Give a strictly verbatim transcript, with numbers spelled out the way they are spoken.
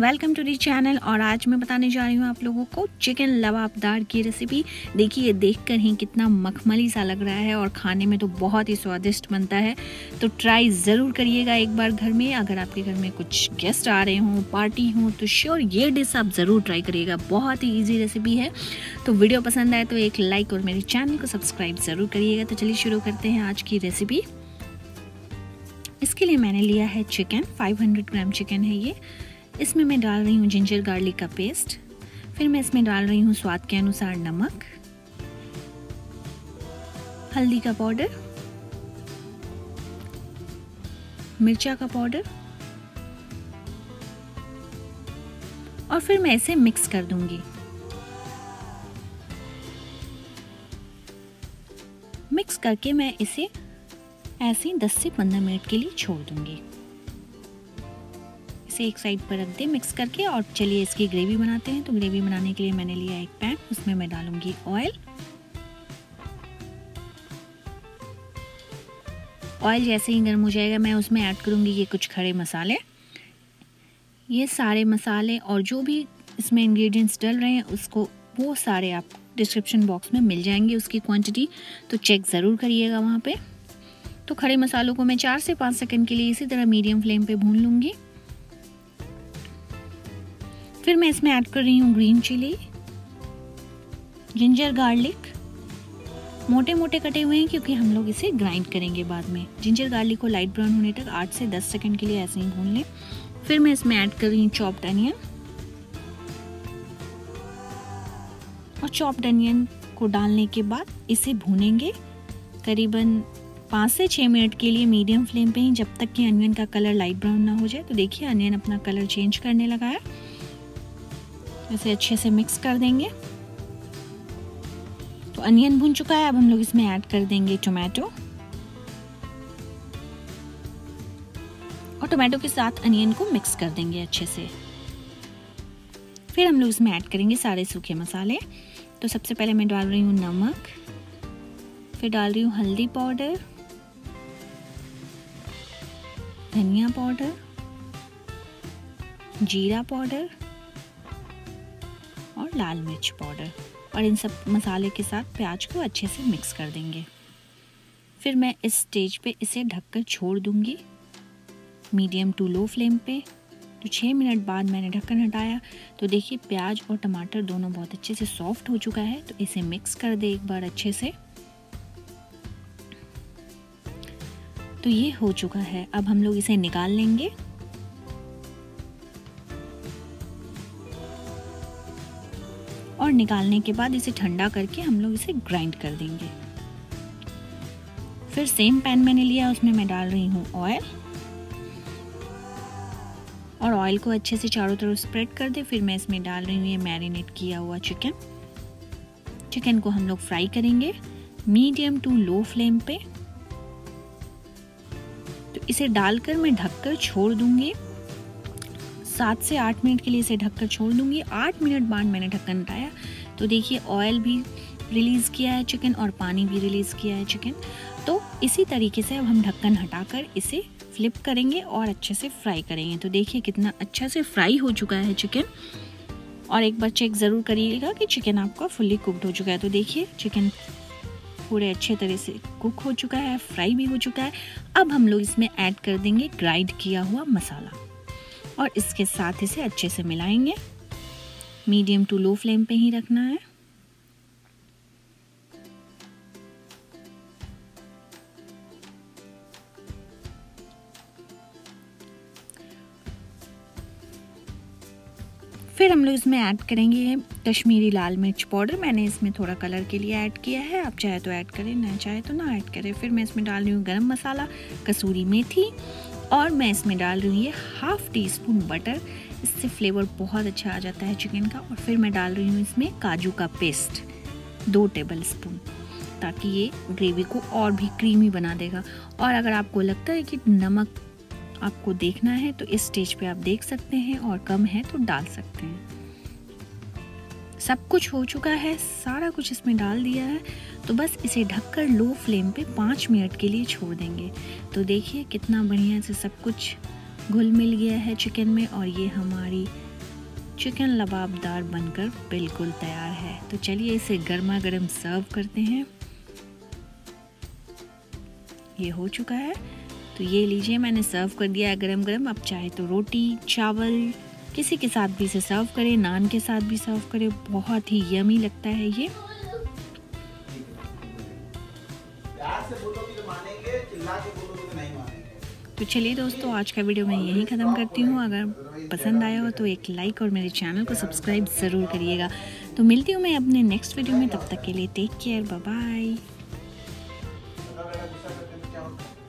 Welcome to the channel. और आज मैं बताने जा रही हूँ आप लोगों को चिकन लबाबदार की रेसिपी। देखिए ये देखकर ही कितना मखमली सा लग रहा है और खाने में तो बहुत ही स्वादिष्ट बनता है। तो ट्राई ज़रूर करिएगा एक बार घर में। अगर आपके घर में कुछ गेस्ट आ रहे हों, पार्टी हो, तो श्योर ये डिश आप ज़रूर ट्राई करिएगा। बहुत ही ईजी रेसिपी है। तो वीडियो पसंद आए तो एक लाइक और मेरे चैनल को सब्सक्राइब ज़रूर करिएगा। तो चलिए शुरू करते हैं आज की रेसिपी। इसके लिए मैंने लिया है चिकन, पाँच सौ ग्राम चिकन है ये। इसमें मैं डाल रही हूँ जिंजर गार्लिक का पेस्ट। फिर मैं इसमें डाल रही हूँ स्वाद के अनुसार नमक, हल्दी का पाउडर, मिर्चा का पाउडर, और फिर मैं इसे मिक्स कर दूंगी। मिक्स करके मैं इसे ऐसे ही दस से पंद्रह मिनट के लिए छोड़ दूंगी। इसे एक साइड पर रख दे मिक्स करके। और चलिए इसकी ग्रेवी बनाते हैं। तो ग्रेवी बनाने के लिए मैंने लिया एक पैन, उसमें मैं डालूंगी ऑयल। ऑयल जैसे ही गर्म हो जाएगा मैं उसमें ऐड करूंगी ये कुछ खड़े मसाले। ये सारे मसाले और जो भी इसमें इंग्रेडिएंट्स डल रहे हैं उसको वो सारे आप डिस्क्रिप्शन बॉक्स में मिल जाएंगे, उसकी क्वांटिटी, तो चेक ज़रूर करिएगा वहाँ पे। तो खड़े मसालों को मैं चार से पाँच सेकंड के लिए इसी तरह मीडियम फ्लेम पे भून लूँगी। फिर मैं इसमें ऐड कर रही हूँ ग्रीन चिली, जिंजर गार्लिक, मोटे मोटे कटे हुए हैं क्योंकि हम लोग इसे ग्राइंड करेंगे बाद में। जिंजर गार्लिक को लाइट ब्राउन होने तक आठ से दस सेकंड के लिए ऐसे ही भून लें। फिर मैं इसमें ऐड कर रही हूँ चॉप्ड अनियन। और चॉप्ड अनियन को डालने के बाद इसे भूनेंगे करीबन पाँच से छः मिनट के लिए मीडियम फ्लेम पे ही, जब तक कि अनियन का कलर लाइट ब्राउन ना हो जाए। तो देखिए अनियन अपना कलर चेंज करने लगा है। इसे अच्छे से मिक्स कर देंगे। तो अनियन भून चुका है। अब हम लोग इसमें ऐड कर देंगे टोमेटो। और टोमेटो के साथ अनियन को मिक्स कर देंगे अच्छे से। फिर हम लोग इसमें ऐड करेंगे सारे सूखे मसाले। तो सबसे पहले मैं डाल रही हूँ नमक, फिर डाल रही हूँ हल्दी पाउडर, धनिया पाउडर, जीरा पाउडर और लाल मिर्च पाउडर। और इन सब मसाले के साथ प्याज को अच्छे से मिक्स कर देंगे। फिर मैं इस स्टेज पे इसे ढककर छोड़ दूंगी मीडियम टू लो फ्लेम पे। तो छः मिनट बाद मैंने ढक्कन हटाया तो देखिए प्याज और टमाटर दोनों बहुत अच्छे से सॉफ्ट हो चुका है। तो इसे मिक्स कर दे एक बार अच्छे से। तो ये हो चुका है। अब हम लोग इसे निकाल लेंगे। और निकालने के बाद इसे ठंडा करके हम लोग इसे ग्राइंड कर देंगे। फिर सेम पैन मैंने लिया, उसमें मैं डाल रही हूँ ऑयल। और ऑयल को अच्छे से चारों तरफ स्प्रेड कर दे। फिर मैं इसमें डाल रही हूँ ये मैरिनेट किया हुआ चिकन। चिकन को हम लोग फ्राई करेंगे मीडियम टू लो फ्लेम पे। तो इसे डालकर मैं ढककर छोड़ दूंगी। सात से आठ मिनट के लिए इसे ढककर छोड़ दूंगी। आठ मिनट बाद मैंने ढक्कन हटाया तो देखिए ऑयल भी रिलीज़ किया है चिकन और पानी भी रिलीज़ किया है चिकन। तो इसी तरीके से अब हम ढक्कन हटाकर इसे फ्लिप करेंगे और अच्छे से फ्राई करेंगे। तो देखिए कितना अच्छा से फ्राई हो चुका है चिकन। और एक बार चेक ज़रूर करिएगा कि चिकन आपका फुल्ली कुकड हो चुका है। तो देखिए चिकन पूरे अच्छे तरह से कुक हो चुका है, फ्राई भी हो चुका है। अब हम लोग इसमें ऐड कर देंगे ग्राइंड किया हुआ मसाला और इसके साथ इसे अच्छे से मिलाएंगे। मीडियम टू लो फ्लेम पे ही रखना है। फिर हम लोग इसमें ऐड करेंगे कश्मीरी लाल मिर्च पाउडर। मैंने इसमें थोड़ा कलर के लिए ऐड किया है, आप चाहे तो ऐड करें, ना चाहे तो ना ऐड करें। फिर मैं इसमें डाल रही हूँ गरम मसाला, कसूरी मेथी, और मैं इसमें डाल रही हूँ ये हाफ टी स्पून बटर। इससे फ्लेवर बहुत अच्छा आ जाता है चिकन का। और फिर मैं डाल रही हूँ इसमें काजू का पेस्ट दो टेबल स्पून, ताकि ये ग्रेवी को और भी क्रीमी बना देगा। और अगर आपको लगता है कि नमक आपको देखना है तो इस स्टेज पे आप देख सकते हैं, और कम है तो डाल सकते हैं। सब कुछ हो चुका है, सारा कुछ इसमें डाल दिया है। तो बस इसे ढककर लो फ्लेम पे पाँच मिनट के लिए छोड़ देंगे। तो देखिए कितना बढ़िया से सब कुछ घुल मिल गया है चिकन में और ये हमारी चिकन लबाबदार बनकर बिल्कुल तैयार है। तो चलिए इसे गर्मा गर्म सर्व करते हैं। ये हो चुका है, तो ये लीजिए मैंने सर्व कर दिया है गरम गरम। अब चाहे तो रोटी, चावल, किसी के साथ भी इसे सर्व करें, नान के साथ भी सर्व करें, बहुत ही यमी लगता है ये। तो चलिए दोस्तों, आज का वीडियो मैं यहीं ख़त्म करती हूँ। अगर पसंद आया हो तो एक लाइक और मेरे चैनल को सब्सक्राइब ज़रूर करिएगा। तो मिलती हूँ मैं अपने नेक्स्ट वीडियो में, तब तक के लिए टेक केयर, बाय बाय।